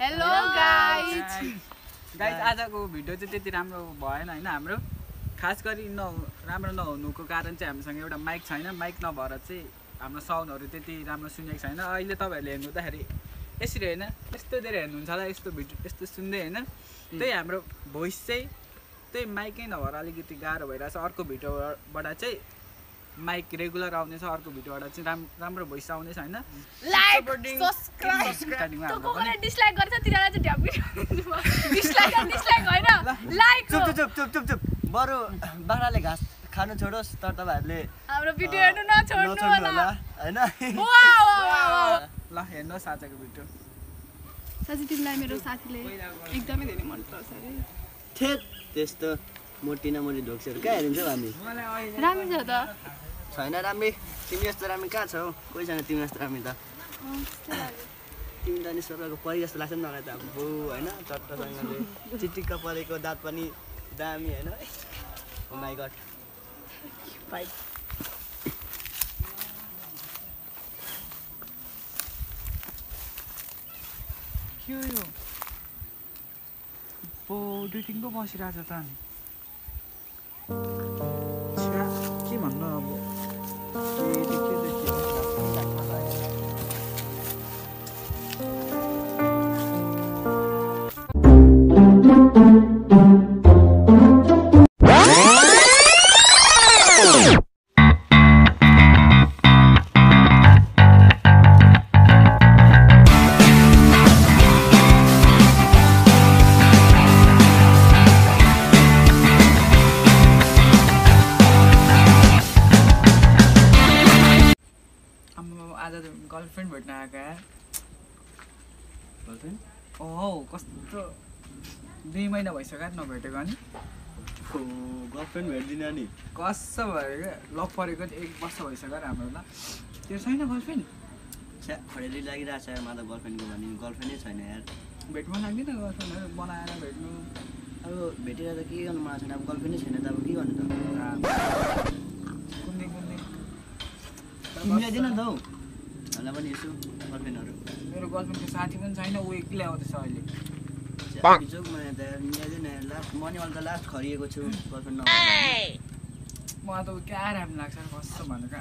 Hello guys आजको video चाहिँ त्यति राम्रो भएन हैन हाम्रो खास गरी राम्रो नहुनुको कारण चाहिँ हामीसँग एउटा माइक छैन माइक नभएर चाहिँ हाम्रो साउन्डहरु त्यति राम्रो सुनेको छैन अहिले तपाईहरुले हेर्नुहुँदाखेरि यसरी हैन यस्तो धेरै हेर्नुहुन्छ होला यस्तो भिडियो यस्तो सुन्दै हैन त्यही हाम्रो भोइस चाहिँ त्यही माइकै नभएर अलिकति गाह्रो भइराछ अर्को भिडियोबाट चाहिँ माइक रेगुलर आउँदैछ अर्को भिडियोबाट चाहिँ राम्रो भोइस आउँदैछ हैन लाइक सब्स्क्राइब त कोले डिसलाइक गर्छ तिनीहरुलाई चाहिँ ढ्याप्पी डिसलाइक हैन लाइक चुप बरु बाख्राले घाँस खानु छोडोस् तर तपाईहरुले हाम्रो भिडियो हेर्नु नछोड्नु होला हैन ल हेर्नुस् आजको भिडियो साथी तिमीलाई मेरो साथीले एकदमै धेरै मन पर्छ रे थेत त्यस्तो मोटी न मोटी ढोक्सहरु कहाँ हेरिन्छौ हामी राम्रो छ त छैन राम्रै तिमी जस्तो राम्रै कहाँ छौ कोही छैन तिमी जस्तो राम्रै त तिमी त नि स्वर्गको परी जस्तो लाग्छ नि मलाई त बो हैन चट्टसँगले चिटिक्क परेको दाँत पनि दामी हैन ओ माय गॉड बाइ के हो बो दुईटिङको बसिरहेछ त अनि के भन्नु अब आज गर्लफ्रेन्ड भेट्न आएका गर्लफ्रेन्ड ओहो कस्तो 2 महिना भइसक्यो नभेटेको अनि गर्लफ्रेन्ड भेट्दिन नि कस्तो भयो क्या लभ परेको 1 वर्ष भइसक्यो हाम्रो ल त्यो छैन गर्लफ्रेन्ड छ्या खडेली लागिरहेछ यार मलाई गर्लफ्रेन्डको भने गर्लफ्रेन्डै छैन यार भेट्नु लाग्दैन गर्लफ्रेन्डहरु बनाएर भेट्नु अब भेटेर त के गर्नु मलाई छैन अब गर्लफ्रेन्डै छैन त अब के गर्नु त कुन्ने मिलाइदिन त हौ मलाई पनि यसो गर्लफ्रेन्डहरु मेरो गर्लफ्रेन्डको साथी पनि छैन ऊ एक्लै आउँदैछ अहिले जोक मलाई त मिलाइदिन लास्ट मनी वाला त लास्ट खरिएको छु गर्लफ्रेन्ड नभएर मलाई त क्या राम्रो लाग्छ कस्तो भनेको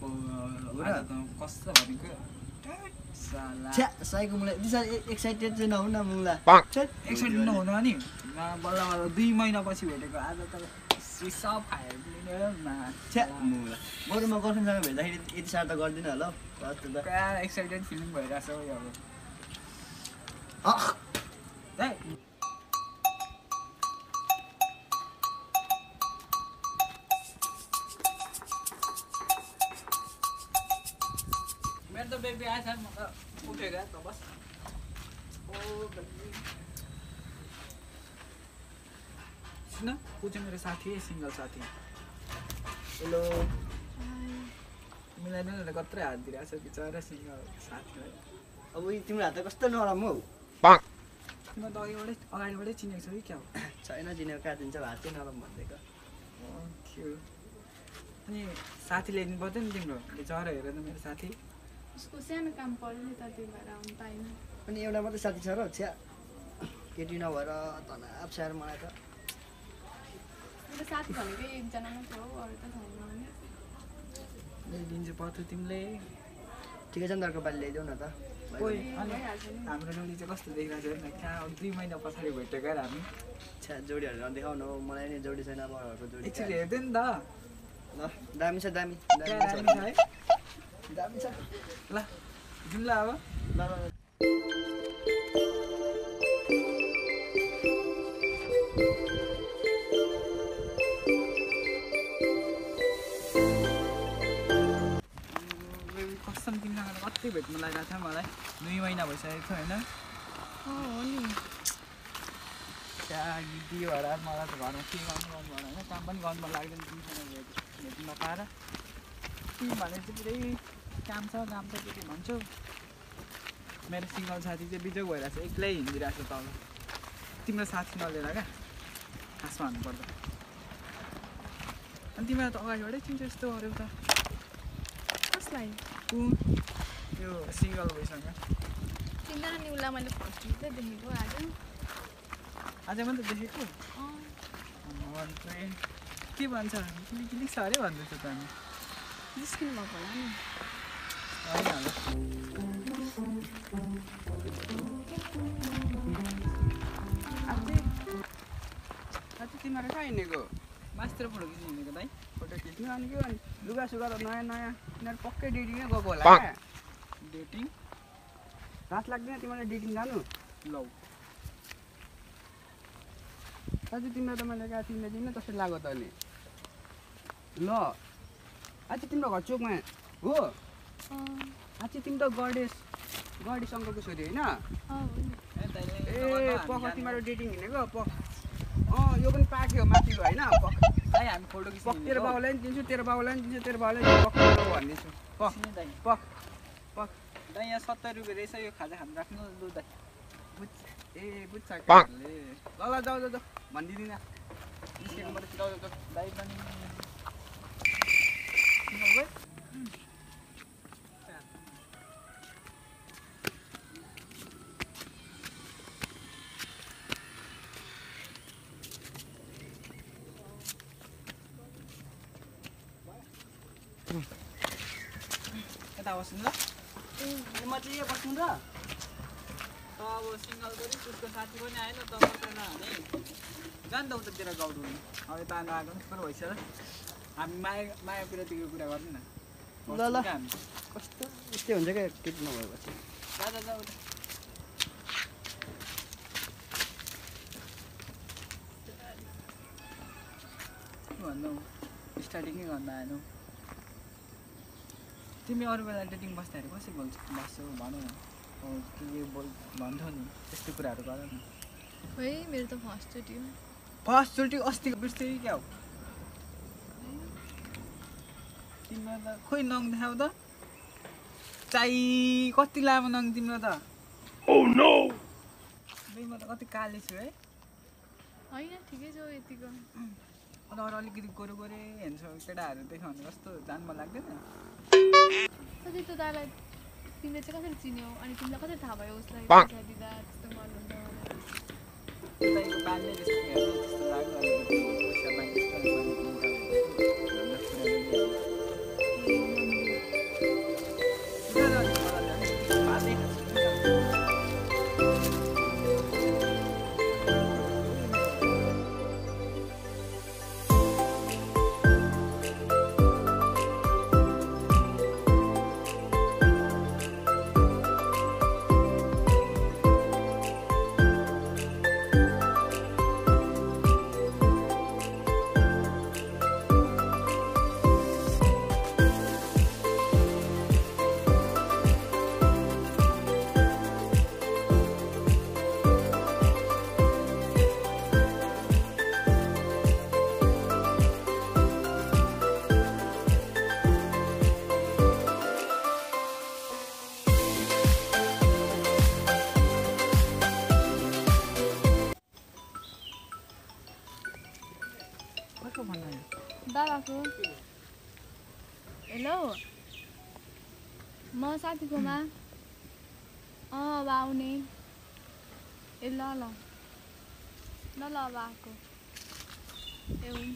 कस्तो भनेको छ्या साइको मलाई दिसा एक्साइटेड चाहिँ नहुन मुला एक्साइटेड नहुनु अनि बल्ल 2 महिना पछि भेटेको आज त सब खाएर छ्या मुला बरु म गर्लफ्रेन्डसँग भेट्दाखेरि यति साह्रो त गर्दिनँ होला क्या एक्साइटेड फिलिङ भइरहेछ हौ अब मेरो त बेबी आएछ म त उठेको त बस ओ सुन ऊ चाहिँ मेरो साथी सिङ्गल साथी हेलो मिलाइन न कत्रै हात दिइरहेछ बिचरा सिङ्गल साथीलाई अब तिम्रो हात कस्तो नरम हौ तिम्रो त अगाडिबाटै चिनेको छ कि क्या हो छैन चिनेको कहाँ दिन्छ हात चाहिँ नरम भनिदिएको अनि साथी ल्याइदिनु पर्दैन नि तिम्रो बिचरा हेर न मेरो साथी उसको सानो काम पर्यो नि त त्यही भएर आउनु पाएन अनि एउटा मात्रै साथी छ र छ्या केटी नभएर तनाव छ यार मलाई त मेरो साथी भनेकै एकजना मात्र हो अरू त छैन भने ल्याइदिन्छु पत्थर तिमीले ठिकै छ नि अर्को पालि ल्याइदेऊ न त हाम्रो नोली चाहिँ कस्तो देखिरहेको छ हेर्न कहाँ 2 महिना पछाडि भेटेको यार हामी छ्या जोडीहरू नदेखाउ न मलाई नि जोडी छैन अब अरूको जोडी एकचोटि हेर्दै नि त ल दामी छ दामी है दामी छ ल जुन ल अब ल कसम तिमीसँग कति भेट्नु लागिरहेको थियो मलाई 2 महिना भइसकेको थियो होइन हो नि त्यहाँ गिटी भएर मलाई त घरमा के गर्नु भएन होइन काम पनि गर्नु लाग्दैन तिमीसँग भेट्नु नपाएर तिमी भने चाहिँ पुरै काम छ के भन्छौ मेरो सिङ्गल साथी चाहिँ बिजोग भइरहेको छ एक्लै हिँडिरहेको छ तल तिम्रो साथी नलिएर क्या खासमा भन्नुपर्दा अनि तिमीलाई त अगाडिबाटै चिन्छ यस्तो गऱ्यौ त कसलाई यो सिङ्गल भइसँग तिनजना निउला मैले फर्स्ट चाहिँ देखेको आज आज मात्रै देखेको के भन्छ क्लिक छ अरे भन्दैछ त अनि निस्किनु भएको होला नि साथी तिमीहरू कहाँ हिँडेको मास्टर फोटो खिच्नु हिँडेको दाइ फोटो खिच्नु अनि के भने लुगा सुगा त नयाँ नयाँ तिनीहरू पक्कै डेटिङै गएको होला क्या डेटिङ रात लाग्दैन तिमीलाई डेटिङ जानु लौ साथी तिमीलाई त मैले कहाँ तिमीले दिनु त्यसरी लाग्यो त अनि ल आज तिम्रो घर चोकमा हो आज तिमी त गढेस अङ्कलको छोरी होइन ए पख तिमीहरू डेटिङ हिँडेको यो पनि पाक्यो माथिको होइन दाइ हामी फोटो पख तेरो बाउलाई पनि दिन्छु तेरो बाउलाई पनि दिन्छु तेरो बाउलाई पख भनिदिन्छु पख दाइ पख पख दाइ यहाँ 70 रुपियाँ रहेछ यो खाजा खानु राख्नु लु दाइ बुझ्छ काले ल जाऊ भनिदिदिनँ निस्केको मात्रै जाऊ दाइ पनि यता बस्नु ल म चाहिँ यहाँ बस्नु र अब सिङ्गल गरी उसको साथी पनि आएन त मात्रै नहाने जान त उतातिर गाउँ अब यता नआएको पनि कुरो भइसक्यो हामी माया पिरातिको कुरा गर्नु न ल कस्तो यस्तै हुन्छ क्या केटी नभएपछि जा उता भन्नु स्टार्टिङै गर्नु आएनौ तिमी अरू बेला डेटिङ बस्दाखेरि कसरी बस्छौ भनौ न के भन्छौ नि त्यस्तो कुराहरू गर न है मेरो त फर्स्टचोटि हो फर्स्टचोटि अस्तिको बिर्सेँ क्या हो तिम्रो त खोइ नङ देखाउ त कति लामो नङ तिम्रो त म त कति काले छु है होइन ठिकै छ यतिको अन्त अरू अलिकति गोरे हेर्छ केटाहरू देखाउने कस्तो जान मन लाग्दैन कति त्यो दालाई तिमीले चाहिँ कसरी चिन्यौ अनि तिमीलाई कसरी थाहा भयो उसलाई पैसा दिँदा त्यस्तो गर्नुहुन्छ बाल्ने जस्तो लाग्यो अलिकति पैसा दादाको हेलो म साथीकोमा अब आउने ए ल अब आएको ए हुन्छ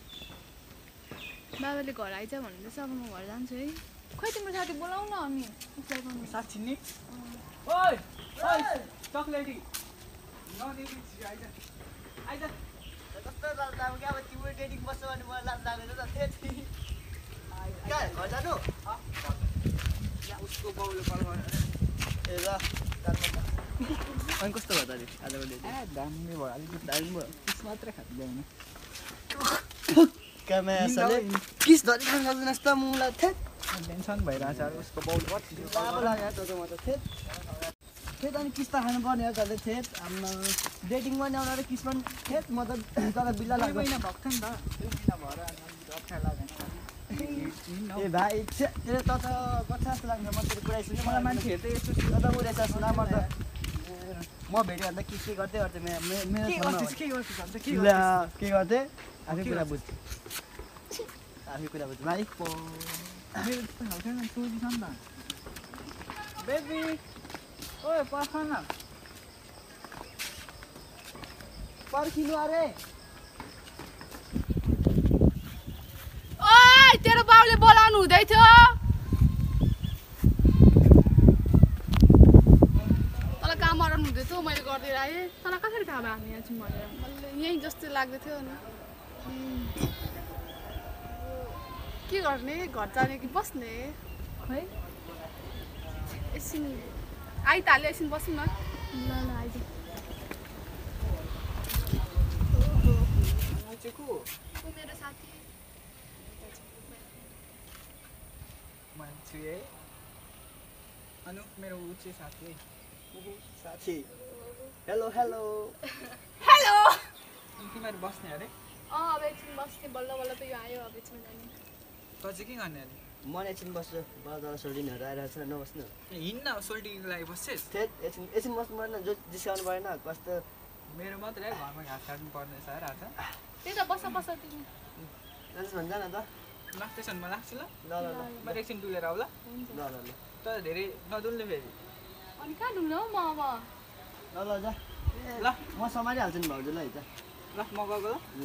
बाबाले घर आइज भन्दैछ अब म घर जान्छु है खोइ तिम्रो साथी बोलाउ न अनि उसलाई साथी नि ओइ चकलेटी नदेऊ आइज कस्तो लाज लाग्यो क्या अब तिम्रो डेटिङ बस्छ भने मलाई लाज लाग्दैन त त्यति कहाँ घर जानु उसको बाउले कल गरेर ए ल अनि कस्तो भयो त आजको डेटिङ दामी भयो अलिकति दामी भयो किस मात्रै खाँदैन क्यामेराले किस धरि खान सक्दैनस् त मुलाई थेट टेन्सन भइरहेछ उसको बाउले कति बाबा लाग्यो त म त थेट अनि किस त खानुपर्ने हो त थेट हाम्रो डेटिङ पनि आउँदा किस पनि थेट म त तर बिल्ला लाग्यो महिना भएको थियो नि त 2 महिना भएर अप्ठ्यारो लाग्यो ए भाइ तेरो त कथा जस्तो लाग्छ म तेरो कुरा सुन्नु मलाई मान्छेहरू त यस्तो त उ रहेछ सुन म त म भेट्यो भने त के गर्दै मेरो के गर्दै आफै कुरा बुझ भाइ मेरो त खाउँदैन सोझी छ नि त बेबी ओए पर्ख न पर्खिनु अरे ओइ तेरो बाउले बोलाउनु हुँदै थियो तँलाई काम गराउनु हुँदै थियो मैले गरिदिएर आएँ तँलाई कसरी थाहा भयो हामी यहाँ छौँ भनेर मैले यहीँ जस्तो लाग्दै थियो नि के गर्ने घर जाने कि बस्ने है एकछिन आइताल्यो एकछिन बसौँ न ल आइज मेरो साथी मान्छे है अनु मेरो ऊ चाहिँ साथी साथी हेलो हेलो हेलो तिमीहरू बस्ने अरे अब एकछिन बस्ने बल्ल बल्ल त यो आयो अब एकछिन जाने त चाहिँ के गर्ने अरे म एकछिन बस्छु बादल सोल्डिनहरू आइरहेको छ नबस्नु हिँड्न सोल्टिङको लागि बस्छेस् एकछिन बस्नु परेन जो जिस्काउनु परेन कस्तो मेरो मात्रै घरमा घाँस काट्नु पर्ने छ राजा त्यही त बस बस तिमी जान्छ भन्छ न त लाग्दैछन् म लाग्छु ल ल ल म एकछिन डुलेर आऊ ल ल ल ल तर धेरै नडुल्ने फेरि अनि कहाँ डुल्नु हौ म अब ल ल जा ल म सम्हालिहाल्छु नि भाउजूलाई त ल म गएको ल ल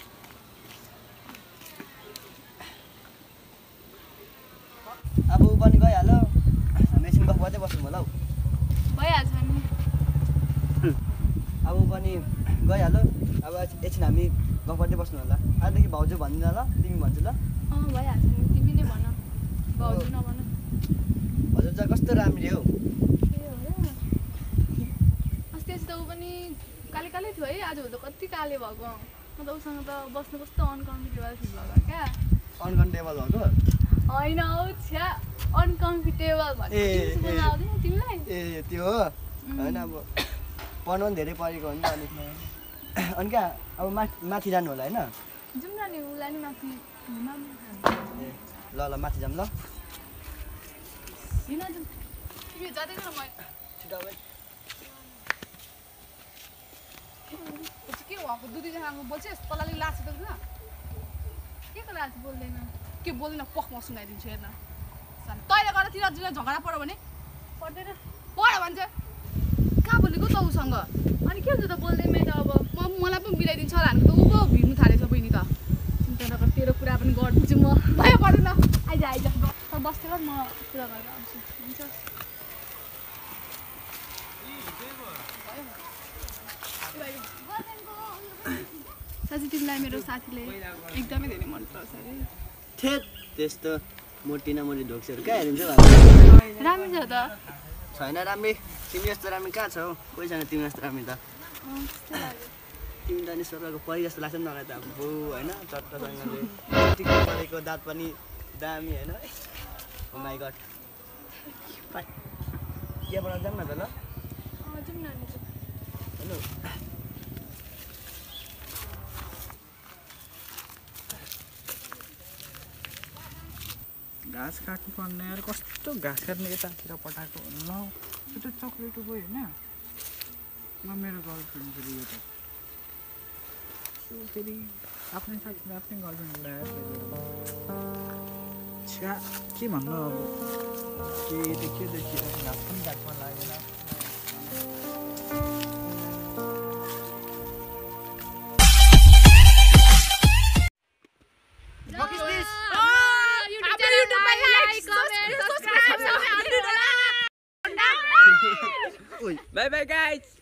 अब ऊ पनि गइहाल्यो हामी एकछिन गफ गर्दै बस्छौँ होला हौ भइहाल्छ नि अब ऊ पनि गइहाल्यो अब एकछिन हामी गफ गर्दै बस्नु होला आजदेखि भाउजू भन्दिनँ ल तिमी भन्छु ल भइहाल्छ नि तिमी नै भन भाउजू नभन हजुर चाहिँ कस्तो राम्री हौ अस्ति त ऊ पनि काले काले थियो है आज त कति काले भएको म त उसँग त बस्नु कस्तो अनकम्फर्टेबल फिल भएको क्या अनकन्टेबल भएको होइन हौ छ्या अनकम्फर्टेबल ए आउँदैन तिमीलाई ए त्यो हो होइन अब पढ्नु पनि धेरै परेको हो नि त अनि क्या अब माथि जानु होला होइन जाउँ न नि उसलाई नि माथि ए ल ल माथि जाऊँ ल हिँड जाउँ तिमी जाँदै गर म छिटो अब के भएको दुधीजनाको बोल्छस् तँलाई लाछ त किन के को लाछ बोल्दैन के बोल्दैन पख म सुनाइदिन्छु हेर्न तैँले गरेर तिर झगडा पऱ्यो भने पर्दैन पढ भन्छ कहाँ बोलेको त उसँग अनि के हुन्छ त बोल्दैमै त अब मलाई पनि मिलाइदिन्छ होला हामी त ऊ पो भिड्नु थालेछ बहिनी त चिन्ता नगर तेरो कुरा पनि गरिदिन्छु म भयो पढ्नु न आइज आइज त बस्दै गर म कुरा गरेर आउँछु हुन्छ साथी तिमीलाई मेरो साथीले एकदमै धेरै मन पराउँछ अरे थेत त्यस्तो मोटी न मोटी ढोक्सीहरू कहाँ हेरिन्छ राम्रो छ त छैन राम्री तिमी जस्तो राम्री कहाँ छ हौ कोही छैन तिमी जस्तो राम्री त तिमी त अनि स्वर्गको परी जस्तो लाग्छ नि मलाई त अब होइन चट्टसँगले टिका परेको दाँत पनि दामी होइन ओ माई गड यहाँबाट जाऊँ न त ल जाउँ न हेलो घाँस काट्नु पर्ने यार कस्तो घाँस काट्ने यतातिर पठाएको ल त्यो चक्लेटो गयो होइन म मेरो गर्लफ्रेन्ड फेरि यो त फेरि आफ्नै साथीले आफ्नै गर्लफ्रेन्ड ल्याएर छ्या के भन्नु अब के देखियो घाँस पनि काट्न लागेन Bye bye guys.